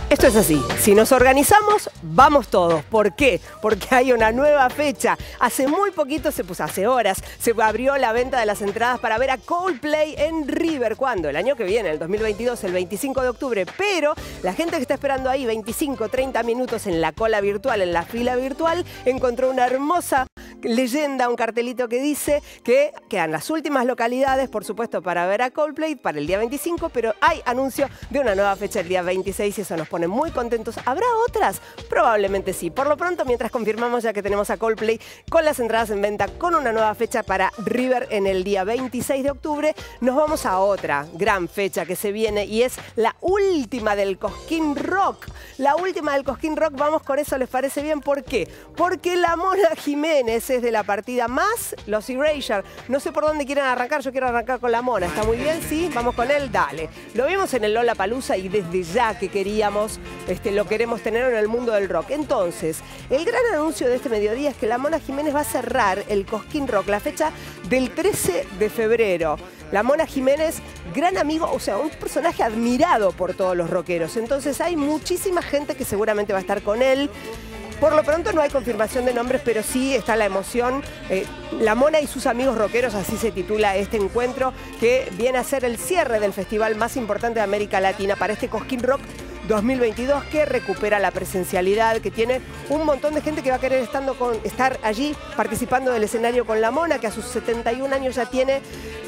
Esto es así, si nos organizamos, vamos todos. ¿Por qué? Porque hay una nueva fecha. Hace muy poquito, hace horas, se abrió la venta de las entradas para ver a Coldplay en River. ¿Cuándo? El año que viene, el 2022, el 25 de octubre. Pero la gente que está esperando ahí 25, 30 minutos en la cola virtual, en la fila virtual, encontró una hermosa leyenda, un cartelito que dice que quedan las últimas localidades, por supuesto, para ver a Coldplay para el día 25, pero hay anuncio de una nueva fecha el día 26 y eso nos pone muy contentos. ¿Habrá otras? Probablemente sí. Por lo pronto, mientras confirmamos ya que tenemos a Coldplay con las entradas en venta, con una nueva fecha para River en el día 26 de octubre, nos vamos a otra gran fecha que se viene y es la última del Cosquín Rock. La última del Cosquín Rock, vamos con eso, ¿les parece bien? ¿Por qué? Porque la Mona Jiménez es de la partida más los Erasure. No sé por dónde quieren arrancar, yo quiero arrancar con la Mona. ¿Está muy bien? ¿Sí? Vamos con él, dale. Lo vimos en el Lollapalooza y desde ya que queríamos, lo queremos tener en el mundo del rock. Entonces, el gran anuncio de este mediodía es que la Mona Jiménez va a cerrar el Cosquín Rock, la fecha del 13 de febrero. La Mona Jiménez, gran amigo, o sea, un personaje admirado por todos los rockeros. Entonces hay muchísima gente que seguramente va a estar con él. Por lo pronto no hay confirmación de nombres, pero sí está la emoción. La Mona y sus amigos rockeros, así se titula este encuentro, que viene a ser el cierre del festival más importante de América Latina para este Cosquín Rock 2022, que recupera la presencialidad, que tiene un montón de gente que va a querer estar allí participando del escenario con la Mona, que a sus 71 años ya tiene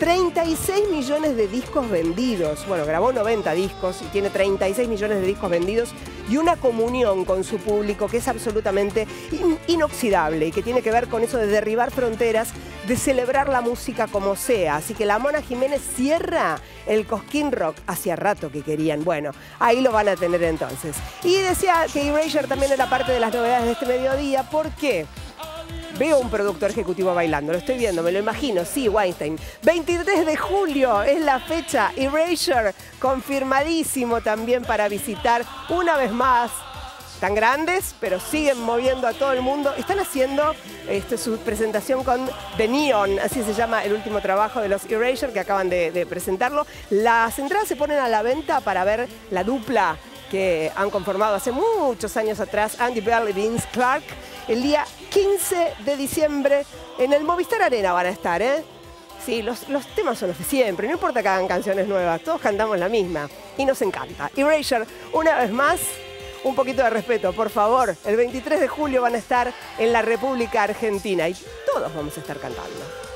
36 millones de discos vendidos. Bueno, grabó 90 discos y tiene 36 millones de discos vendidos y una comunión con su público que es absolutamente inoxidable y que tiene que ver con eso de derribar fronteras, de celebrar la música como sea. Así que la Mona Jiménez cierra el Cosquín Rock. Hacía rato que querían. Bueno, ahí lo van a tener entonces. Y decía que Erasure también era parte de las novedades de este mediodía. ¿Por qué? Veo un productor ejecutivo bailando, lo estoy viendo, me lo imagino, sí, Weinstein. 23 de julio es la fecha, Erasure, confirmadísimo también para visitar una vez más. Tan grandes, pero siguen moviendo a todo el mundo. Están haciendo su presentación con The Neon, así se llama el último trabajo de los Erasure, que acaban de presentarlo. Las entradas se ponen a la venta para ver la dupla que han conformado hace muchos años atrás, Andy Bell y Vince Clarke. El día 15 de diciembre en el Movistar Arena van a estar, ¿eh? Sí, los temas son los de siempre, no importa que hagan canciones nuevas, todos cantamos la misma y nos encanta. Erasure, una vez más, un poquito de respeto, por favor. El 23 de julio van a estar en la República Argentina y todos vamos a estar cantando.